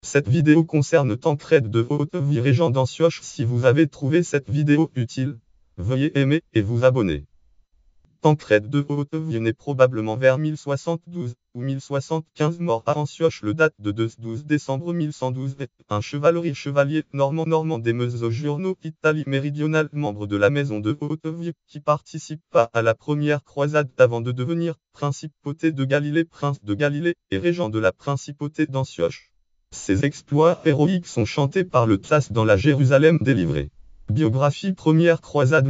Cette vidéo concerne Tancrède de Hauteville régent d'Antioche. Si vous avez trouvé cette vidéo utile, veuillez aimer et vous abonner. Tancrède de Hauteville naît probablement vers 1072 ou 1075, mort à Antioche le date de 12 décembre 1112, est un chevalier normand des Mezzogiorno, Italie méridionale, membre de la maison de Hauteville, qui participa à la première croisade avant de devenir principauté de Galilée, prince de Galilée, et régent de la principauté d'Antioche. Ses exploits héroïques sont chantés par le Tasse dans la Jérusalem délivrée. Biographie. Première croisade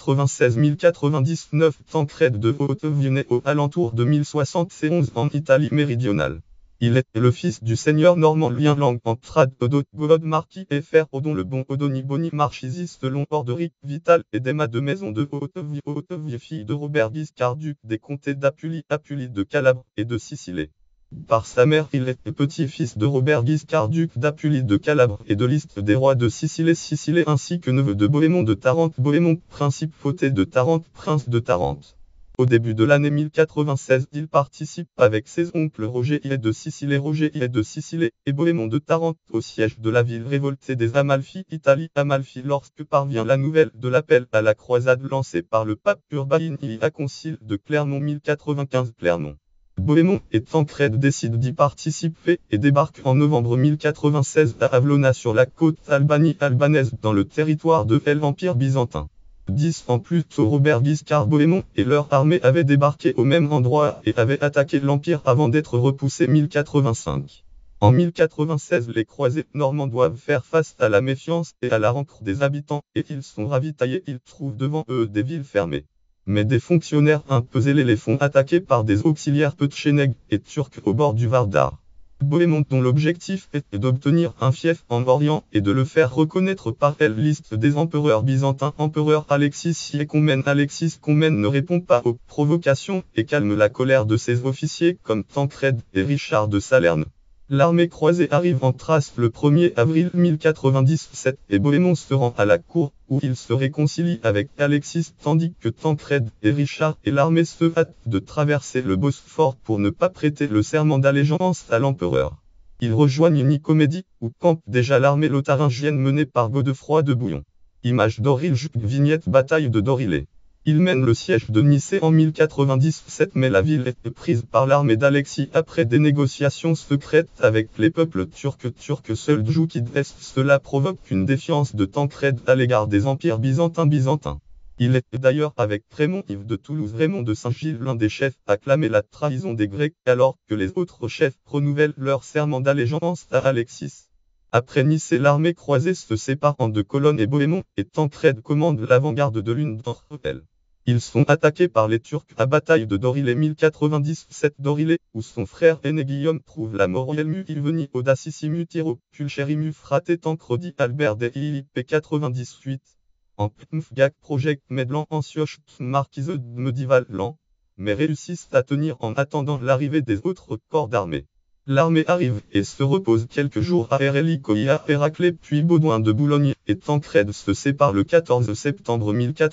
1096-1099. Tancrède de Hauteville naît aux alentours de 1071 en Italie méridionale. Il est le fils du seigneur normand lien langue entre Odo God marquis et Fer Odon le bon Odoni Boni marchisiste long Orderic Vital et d'Emma de Maison de Hauteville. Hauteville fille de Robert Guiscard duc des comtés d'Apulie, de Calabre et de Sicile. Par sa mère, il est petit-fils de Robert Guiscard duc d'Apulie de Calabre et de Liste des rois de Sicile, ainsi que neveu de Bohémond de Tarente, Bohémond, principauté de Tarente, prince de Tarente. Au début de l'année 1096, il participe avec ses oncles Roger I de Sicile et Bohémond de Tarente au siège de la ville révoltée des Amalfi, Italie. Amalfi. Lorsque parvient la nouvelle de l'appel à la croisade lancé par le pape Urbain I à concile de Clermont 1095 Clermont. Bohémond et Tancrède décident d'y participer et débarquent en novembre 1096 à Avlona sur la côte albanaise dans le territoire de l'Empire byzantin. 10 ans plus tôt, Robert Guiscard, Bohémond et leur armée avaient débarqué au même endroit et avaient attaqué l'Empire avant d'être repoussés 1085. En 1096, les croisés normands doivent faire face à la méfiance et à la rancœur des habitants, et ils sont ravitaillés. Ils trouvent devant eux des villes fermées. Mais des fonctionnaires un peu zélés les font attaquer par des auxiliaires Petchénègues et Turcs au bord du Vardar. Bohémond, dont l'objectif est d'obtenir un fief en Orient et de le faire reconnaître par la liste des empereurs byzantins. Empereur Alexis Comnène ne répond pas aux provocations et calme la colère de ses officiers comme Tancrède et Richard de Salerne. L'armée croisée arrive en Thrace le 1er avril 1097 et Bohémond se rend à la cour, où il se réconcilie avec Alexis tandis que Tancrède et Richard et l'armée se hâtent de traverser le Bosphore pour ne pas prêter le serment d'allégeance à l'empereur. Ils rejoignent Nicomédie, où campe déjà l'armée lotharingienne menée par Godefroy de Bouillon. Image d'Oril. Vignette. Bataille de Dorilé. Il mène le siège de Nicée en 1097, mais la ville est prise par l'armée d'Alexis après des négociations secrètes avec les peuples turcs seldjoukides. Cela provoque une défiance de Tancrède à l'égard des empires byzantins. Il est d'ailleurs avec Raymond Yves de Toulouse, Raymond de Saint-Gilles, l'un des chefs à clamer la trahison des Grecs, alors que les autres chefs renouvellent leur serment d'allégeance à Alexis. Après Nicée, l'armée croisée se sépare en deux colonnes et Bohémond et Tancrède commandent l'avant-garde de l'une d'entre elles. Ils sont attaqués par les Turcs à bataille de Dorilé 1097 Dorilé, où son frère aîné Guillaume trouve la mort. Yelmu Ilveni Audacissimu Tiro, Pulcherimu Frate Tancredi Albert de IIP 98. En Pmfgak Project Medlan Antioche Marquise de Medival Lan, mais réussissent à tenir en attendant l'arrivée des autres corps d'armée. L'armée arrive et se repose quelques jours à Hérelicoïa, Héraclée puis Baudouin de Boulogne, et Tancrède se sépare le 14 septembre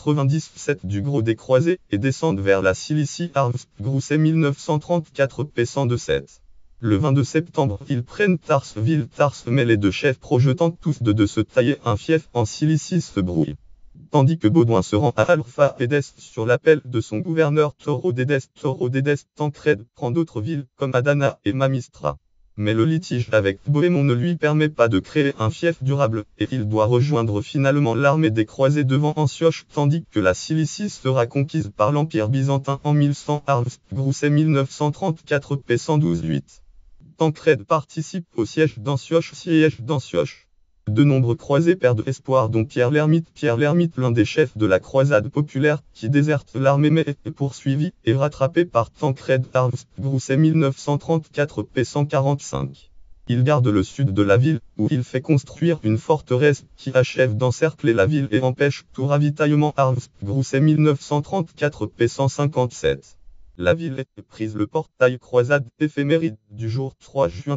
1097 du gros des croisés et descendent vers la Cilicie. Arms, Grousset 1934 p. 127. Le 22 septembre, ils prennent Tarse, ville Tarse, mais les deux chefs projetant tous de se tailler un fief en Cilicie se brouillent. Tandis que Baudouin se rend à Alpha Edeste sur l'appel de son gouverneur Toro d'Edeste, Tancrède prend d'autres villes comme Adana et Mamistra. Mais le litige avec Bohémond ne lui permet pas de créer un fief durable, et il doit rejoindre finalement l'armée des croisés devant Antioche, tandis que la Cilicie sera conquise par l'Empire byzantin en 1100. Arms, Grousset 1934 p. 112-8. Tancrède participe au siège d'Antioche. De nombreux croisés perdent espoir, dont Pierre l'Ermite, l'un des chefs de la croisade populaire, qui déserte l'armée mais est poursuivi et rattrapé par Tancrède. Arms, Grousset 1934 p. 145. Il garde le sud de la ville, où il fait construire une forteresse qui achève d'encercler la ville et empêche tout ravitaillement. Arms, Grousset 1934 p. 157. La ville est prise. Le portail croisade éphéméride du jour 3 juin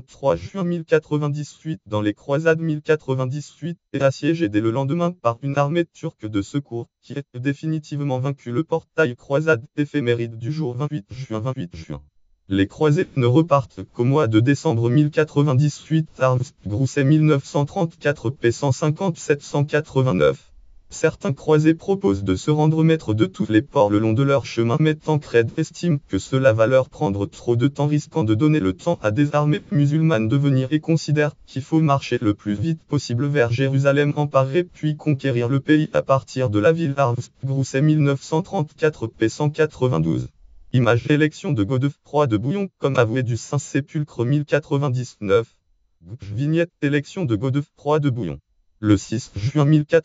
1098 dans les croisades 1098 est assiégé dès le lendemain par une armée turque de secours qui est définitivement vaincue. Le portail croisade éphéméride du jour 28 juin. Les croisés ne repartent qu'au mois de décembre 1098 Arms, Grousset 1934 p. 150 789. Certains croisés proposent de se rendre maître de tous les ports le long de leur chemin, mais Tancrède estime que cela va leur prendre trop de temps, risquant de donner le temps à des armées musulmanes de venir, et considère qu'il faut marcher le plus vite possible vers Jérusalem, emparer puis conquérir le pays à partir de la ville Arms, Grousset 1934 p. 192. Image élection de Godefroy de Bouillon comme avoué du Saint-Sépulcre 1099. Vignette élection de Godefroy de Bouillon. Le 6 juin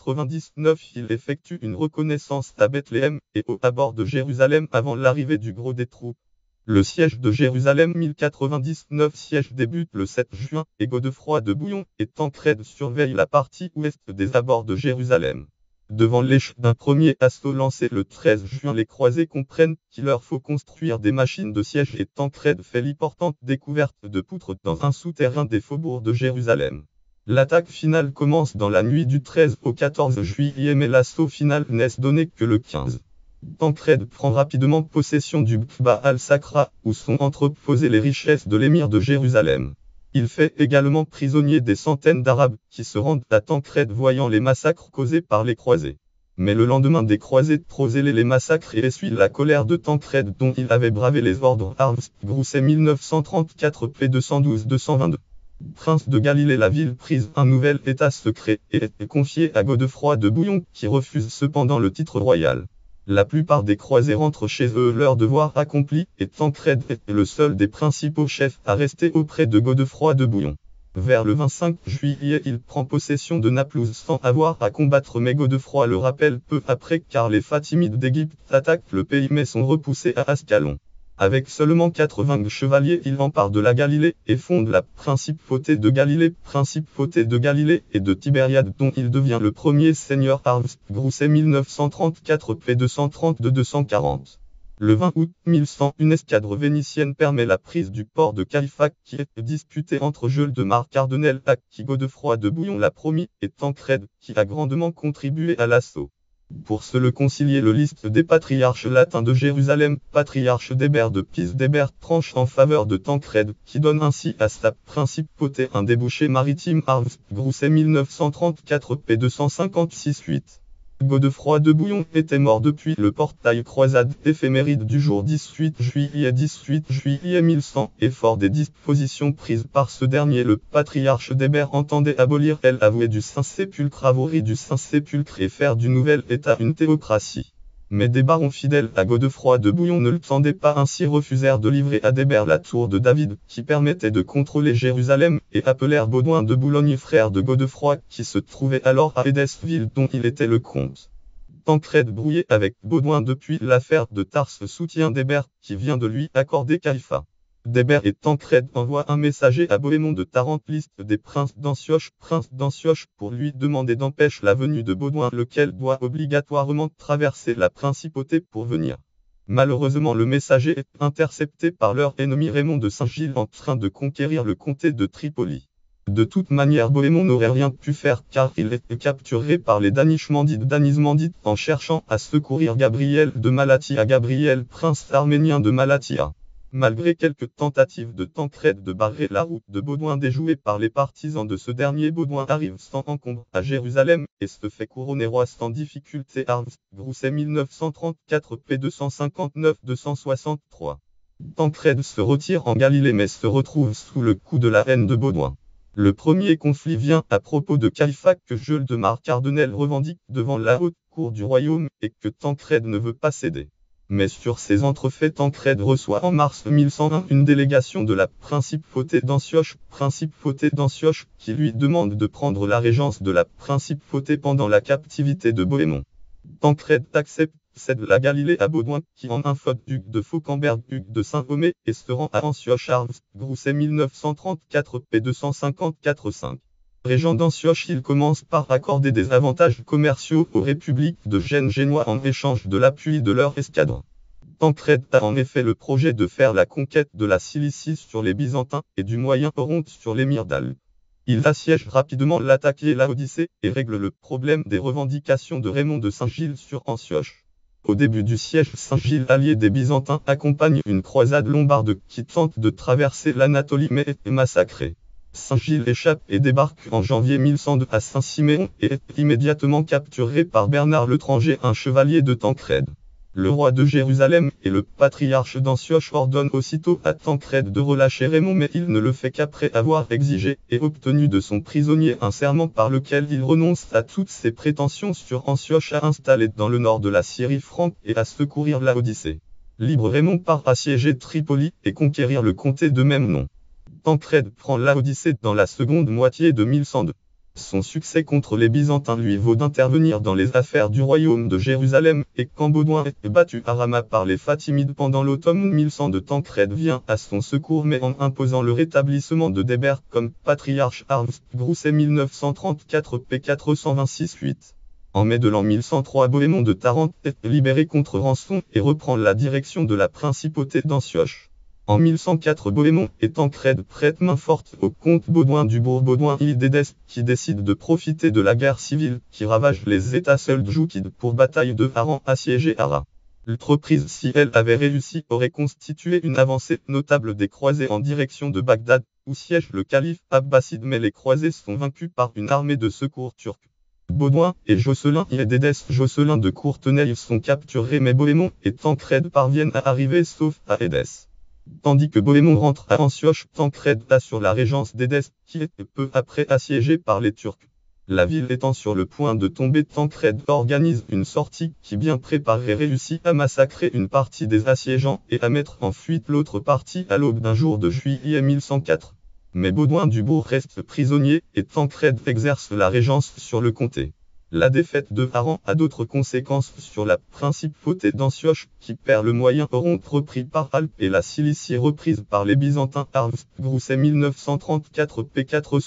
1099, il effectue une reconnaissance à Bethléem et au bord de Jérusalem avant l'arrivée du gros des troupes. Le siège de Jérusalem 1099 siège débute le 7 juin et Godefroy de Bouillon et Tancrède surveille la partie ouest des abords de Jérusalem. Devant l'échec d'un premier assaut lancé le 13 juin, les croisés comprennent qu'il leur faut construire des machines de siège et Tancrède fait l'importante découverte de poutres dans un souterrain des faubourgs de Jérusalem. L'attaque finale commence dans la nuit du 13 au 14 juillet, mais l'assaut final n'est donné que le 15. Tancrède prend rapidement possession du Bba al-Sakra, où sont entreposées les richesses de l'émir de Jérusalem. Il fait également prisonnier des centaines d'Arabes, qui se rendent à Tancrède voyant les massacres causés par les croisés. Mais le lendemain, des croisés trop zélés les massacrent et essuient la colère de Tancrède, dont il avait bravé les ordres Arms, Grousset 1934 p. 212-222. Prince de Galilée, la ville prise un nouvel état secret et est confiée à Godefroy de Bouillon, qui refuse cependant le titre royal. La plupart des croisés rentrent chez eux leur devoir accompli, et Tancrède est le seul des principaux chefs à rester auprès de Godefroy de Bouillon. Vers le 25 juillet, il prend possession de Naplouse sans avoir à combattre, mais Godefroy le rappelle peu après car les Fatimides d'Égypte attaquent le pays mais sont repoussés à Ascalon. Avec seulement 80 chevaliers, il empare de la Galilée et fonde la principauté de Galilée et de Tibériade, dont il devient le premier seigneur Arms, Grousset 1934 p. 230-240. Le 20 août 1100, une escadre vénitienne permet la prise du port de Caïpha, qui est disputé entre Jules de Marc-Cardonnel, à qui Godefroy de Bouillon l'a promis, et Tancrède, qui a grandement contribué à l'assaut. Pour se le concilier, le liste des patriarches latins de Jérusalem, patriarche d'Hébert de Pise d'Hébert, tranche en faveur de Tancrède, qui donne ainsi à sa principauté un débouché maritime Arms, Grousset 1934 p. 256-8. Godefroy de Bouillon était mort depuis le portail croisade éphéméride du jour 18 juillet 1100, et fort des dispositions prises par ce dernier, le patriarche d'Hébert entendait abolir l'avoué du Saint-Sépulcre, avoirie du Saint-Sépulcre, et faire du nouvel État une théocratie. Mais des barons fidèles à Godefroy de Bouillon ne le tendaient pas, ainsi refusèrent de livrer à Hébert la tour de David, qui permettait de contrôler Jérusalem, et appelèrent Baudouin de Boulogne, frère de Godefroy, qui se trouvait alors à Édesville, dont il était le comte. Tancrède, brouillé avec Baudouin depuis l'affaire de Tarse, soutient d'Hébert, qui vient de lui accorder Caïpha. D'Hébert et Tancrède envoient un messager à Bohémond de Tarente, liste des princes d'Antioche, pour lui demander d'empêcher la venue de Baudouin, lequel doit obligatoirement traverser la principauté pour venir. Malheureusement, le messager est intercepté par leur ennemi Raymond de Saint-Gilles en train de conquérir le comté de Tripoli. De toute manière, Bohémond n'aurait rien pu faire car il était capturé par les Danishmandites en cherchant à secourir Gabriel de Malatia, prince arménien de Malatia. Malgré quelques tentatives de Tancrède de barrer la route de Baudouin déjouée par les partisans de ce dernier, Baudouin arrive sans encombre à Jérusalem et se fait couronner roi sans difficulté. Arms, Grousset 1934 p. 259-263. Tancrède se retire en Galilée mais se retrouve sous le coup de la haine de Baudouin. Le premier conflit vient à propos de Caïpha, que Jules de Marc-Cardonnel revendique devant la haute cour du royaume et que Tancrède ne veut pas céder. Mais sur ces entrefaits, Tancrède reçoit en mars 1101 une délégation de la principauté d'Antioche, qui lui demande de prendre la régence de la principauté pendant la captivité de Bohémond. Tancrède accepte, cède la Galilée à Baudouin, qui en infode duc de Fauquemberg, duc de Saint-Omer, et se rend à Antioche. Arms, Grousset 1934 p. 254-5. Régent d'Antioche, il commence par accorder des avantages commerciaux aux républiques de Gênes génois en échange de l'appui de leur escadre. Tancrède a en effet le projet de faire la conquête de la Cilicie sur les Byzantins et du Moyen-Orient sur l'émir d'Albe. Il assiège rapidement l'attaque et la Odyssée et règle le problème des revendications de Raymond de Saint-Gilles sur Antioche. Au début du siège, Saint-Gilles, allié des Byzantins, accompagne une croisade lombarde qui tente de traverser l'Anatolie mais est massacrée. Saint-Gilles échappe et débarque en janvier 1102 à Saint-Siméon et est immédiatement capturé par Bernard l'Étranger, un chevalier de Tancrède. Le roi de Jérusalem et le patriarche d'Antioche ordonnent aussitôt à Tancrède de relâcher Raymond, mais il ne le fait qu'après avoir exigé et obtenu de son prisonnier un serment par lequel il renonce à toutes ses prétentions sur Antioche à installer dans le nord de la Syrie franque et à secourir la Odyssée. Libre, Raymond part assiéger Tripoli et conquérir le comté de même nom. Tancrède prend la Odyssée dans la seconde moitié de 1102. Son succès contre les Byzantins lui vaut d'intervenir dans les affaires du royaume de Jérusalem, et quand Baudouin est battu à Rama par les Fatimides pendant l'automne 1102, Tancrède vient à son secours mais en imposant le rétablissement de Débert comme patriarche Arvs, Grousset 1934 p. 426-8. En mai de l'an 1103, Bohémond de Tarente est libéré contre rançon et reprend la direction de la principauté d'Antioche. En 1104, Bohémond et Tancrède prêtent main forte au comte Baudouin du Bourg-Baudouin-Île d'Édesse, qui décide de profiter de la guerre civile qui ravage les États seldjoukides pour bataille de Haran assiéger Ara. L'entreprise, si elle avait réussi, aurait constitué une avancée notable des croisés en direction de Bagdad, où siège le calife abbasside, mais les croisés sont vaincus par une armée de secours turque. Baudouin et Josselin et d'Édesse, Josselin de Courtenay sont capturés, mais Bohémond et Tancrède parviennent à arriver sauf à Édesse. Tandis que Bohémond rentre à Antioche, Tancrède assure la régence d'Édesse, qui est peu après assiégée par les Turcs. La ville étant sur le point de tomber, Tancrède organise une sortie qui, bien préparée, réussit à massacrer une partie des assiégeants et à mettre en fuite l'autre partie à l'aube d'un jour de juillet 1104. Mais Baudouin du Bourg reste prisonnier et Tancrède exerce la régence sur le comté. La défaite de Haran a d'autres conséquences sur la principauté d'Antioche, qui perd le Moyen-Orient repris par Alpes et la Cilicie reprise par les Byzantins. Arvs, Grousset 1934 p.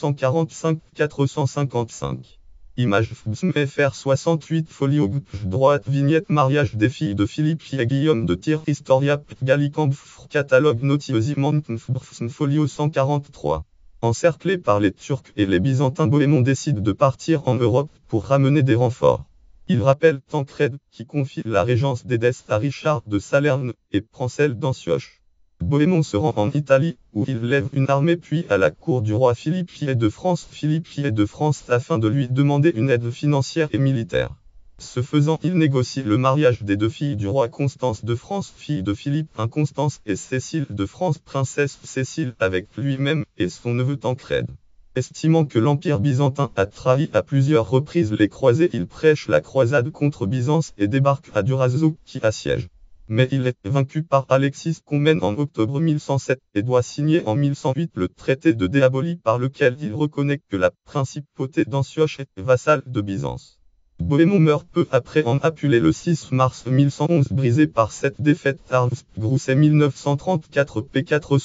445-455. Image FR 68 folio droite vignette mariage des filles de Philippe et Guillaume de Tyr Historia Gallicamp catalogue notiosimant folio 143. Encerclé par les Turcs et les Byzantins, Bohémond décide de partir en Europe pour ramener des renforts. Il rappelle Tancrède, qui confie la régence d'Édesse à Richard de Salerne, et prend celle d'Antioche. Bohémond se rend en Italie, où il lève une armée, puis à la cour du roi Philippe Ier de France, afin de lui demander une aide financière et militaire. Ce faisant, il négocie le mariage des deux filles du roi, Constance de France, fille de Philippe I, Constance, et Cécile de France, princesse Cécile, avec lui-même et son neveu Tancrède. Estimant que l'Empire byzantin a trahi à plusieurs reprises les croisés, il prêche la croisade contre Byzance et débarque à Durazzo, qui assiège. Mais il est vaincu par Alexis Comnène en octobre 1107 et doit signer en 1108 le traité de Déabolie, par lequel il reconnaît que la principauté d'Antioche est vassale de Byzance. Bohémond meurt peu après en Apulée le 6 mars 1111, brisé par cette défaite. Arvs, Grousset 1934 p.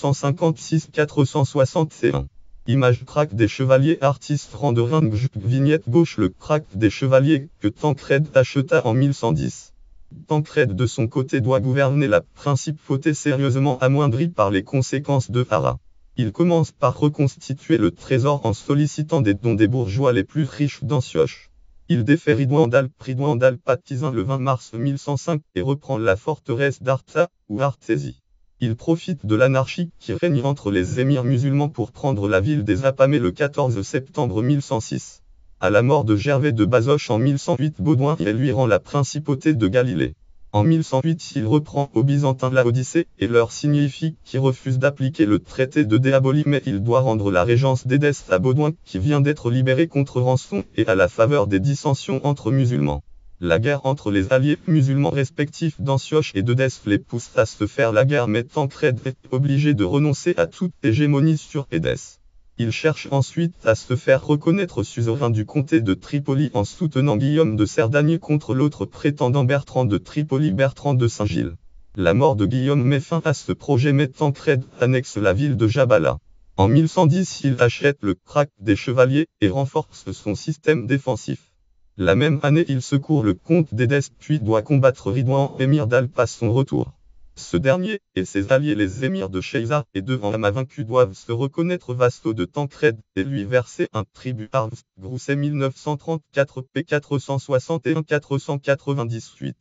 456-461. Image crack des chevaliers, artiste rendering, vignette gauche, le crack des chevaliers que Tancrède acheta en 1110. Tancrède de son côté doit gouverner la principauté, sérieusement amoindrie par les conséquences de Haran. Il commence par reconstituer le trésor en sollicitant des dons des bourgeois les plus riches d'Antioche. Il défait Ridouan d'Alpatizin le 20 mars 1105 et reprend la forteresse d'Arta, ou Artésie. Il profite de l'anarchie qui règne entre les émirs musulmans pour prendre la ville des Apamées le 14 septembre 1106. À la mort de Gervais de Bazoches en 1108, Baudouin et lui rend la principauté de Galilée. En 1108, il reprend aux Byzantins la Odyssée et leur signifie qu'ils refusent d'appliquer le traité de Déabolie, mais il doit rendre la régence d'Édesse à Baudouin, qui vient d'être libéré contre rançon et à la faveur des dissensions entre musulmans. La guerre entre les alliés musulmans respectifs d'Antioche et d'Édesse les pousse à se faire la guerre, mais Tancrède est obligé de renoncer à toute hégémonie sur Édesse. Il cherche ensuite à se faire reconnaître suzerain du comté de Tripoli en soutenant Guillaume de Cerdagne contre l'autre prétendant Bertrand de Tripoli, Bertrand de Saint-Gilles. La mort de Guillaume met fin à ce projet, mais Tancrède annexe la ville de Jabala. En 1110, il achète le crack des chevaliers et renforce son système défensif. La même année, il secourt le comte d'Édesse puis doit combattre Ridouan, émir d'Alp, à son retour. Ce dernier, et ses alliés les émirs de Cheïsa et de Hama vaincus, doivent se reconnaître vassaux de Tancrède et lui verser un tribut. Arvs, Grousset 1934 p. 461-498.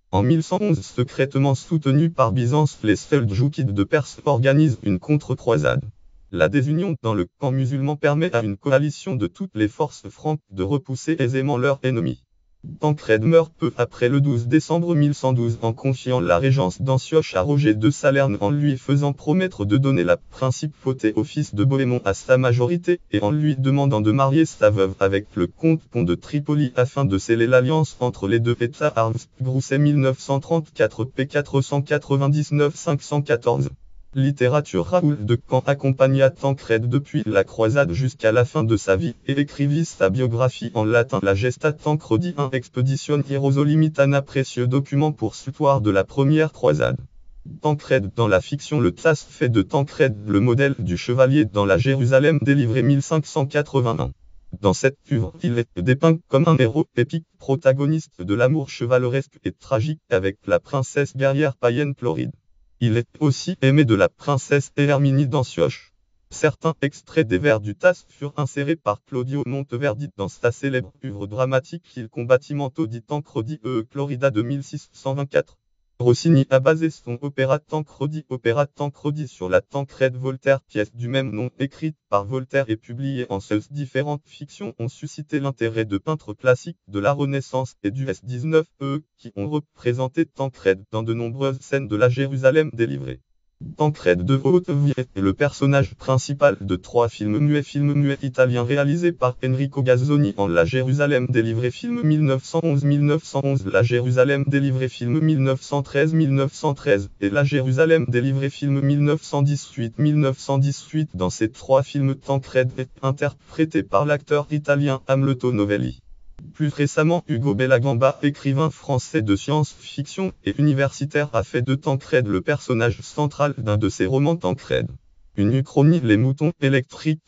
En 1111, secrètement soutenu par Byzance, les Seldjoukides de Perse organisent une contre-croisade. La désunion dans le camp musulman permet à une coalition de toutes les forces franques de repousser aisément leurs ennemis. Tancrède meurt peu après le 12 décembre 1112 en confiant la régence d'Antioche à Roger de Salerne en lui faisant promettre de donner la principauté au fils de Bohémond à sa majorité et en lui demandant de marier sa veuve avec le comte Pont de Tripoli afin de sceller l'alliance entre les deux États. Grousset 1934 p. 499 514. Littérature. Raoul de Caen accompagna Tancrède depuis la croisade jusqu'à la fin de sa vie et écrivit sa biographie en latin. La Gesta Tancredi 1 Expedition Hierosolimitana, précieux document pour l'histoire de la première croisade. Tancrède dans la fiction. Le TAS fait de Tancrède le modèle du chevalier dans la Jérusalem délivrée 1581. Dans cette œuvre, il est dépeint comme un héros épique, protagoniste de l'amour chevaleresque et tragique avec la princesse guerrière païenne Chloride. Il est aussi aimé de la princesse Herminie d'Antioche. Certains extraits des vers du TAS furent insérés par Claudio Monteverdi dans sa célèbre œuvre dramatique Il Combattimento di Tancredi e Chlorida de 1624. Rossini a basé son opéra Tancredi sur la Tancrède Voltaire, pièce du même nom écrite par Voltaire et publiée en 16. Différentes fictions ont suscité l'intérêt de peintres classiques de la Renaissance et du S19 qui ont représenté Tancrède dans de nombreuses scènes de la Jérusalem délivrée. Tancrède de Hauteville est le personnage principal de 3 films muets italiens réalisés par Enrico Gazzoni en La Jérusalem délivrée film 1911 La Jérusalem délivrée film 1913 et La Jérusalem délivrée film 1918. Dans ces 3 films, Tancrède est interprété par l'acteur italien Amleto Novelli. Plus récemment, Hugo Bellagamba, écrivain français de science-fiction et universitaire, a fait de Tancrède le personnage central d'un de ses romans Tancrède. Une uchronie Les moutons électriques,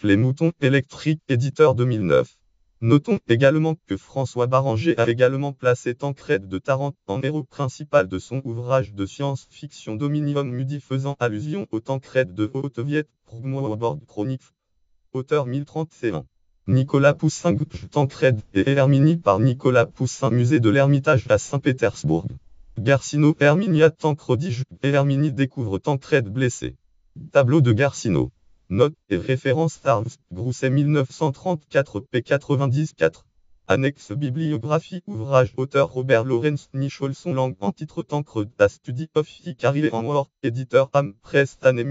éditeur 2009. Notons également que François Baranger a également placé Tancrède de Tarente en héros principal de son ouvrage de science-fiction Dominium Mudi, faisant allusion au Tancrède de Haute-Viette, Progmoborg Chronique. Auteur 1031. Nicolas Poussin, Tancrède et Herminie par Nicolas Poussin, musée de l'Ermitage à Saint-Pétersbourg. Garcino, Herminia Tancredi et Herminie découvrent Tancrède blessé. Tableau de Garcino. Notes et références. Grousset 1934 p. 94. Annexe bibliographie. Ouvrage auteur Robert Lawrence Nicholson. Langue en titre Tancredi, A Study of Hicary and War, éditeur Am Press, année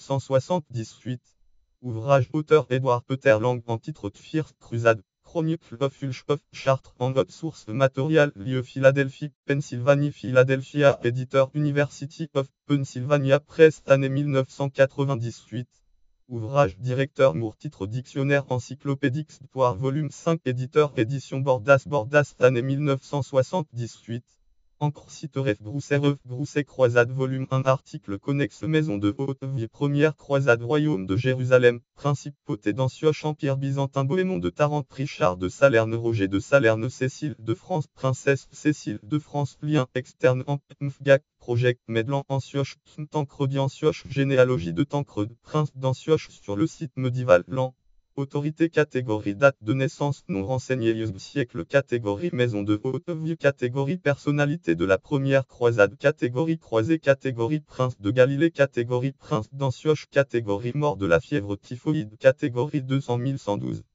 1978. Ouvrage auteur Edward Peter. Langue en titre First Crusade, Chronicle of Ulchhoff, Chartres en note. Source matériel, lieu Philadelphie, Pennsylvanie, Philadelphia, éditeur University of Pennsylvania Press, année 1998. Ouvrage directeur Moore, titre Dictionnaire encyclopédique Histoire, volume 5, éditeur Édition Bordas, année 1978. Encre site ref Grousset Croisade volume 1 article connexe Maison de Haute-Vie Première Croisade Royaume de Jérusalem Principauté d'Antioche Empire byzantin Bohémond de Tarente Richard de Salerne Roger de Salerne Cécile de France Princesse Cécile de France Lien externe Mfgak Project Medlan Antioche Tancredi Antioche Généalogie de Tancredi Prince d'Antioche sur le site médiéval Lan. Autorité catégorie date de naissance non renseignée siècle catégorie maison de Haute-Vie catégorie personnalité de la première croisade catégorie croisée catégorie prince de Galilée catégorie prince d'Antioche catégorie mort de la fièvre typhoïde catégorie 200 1112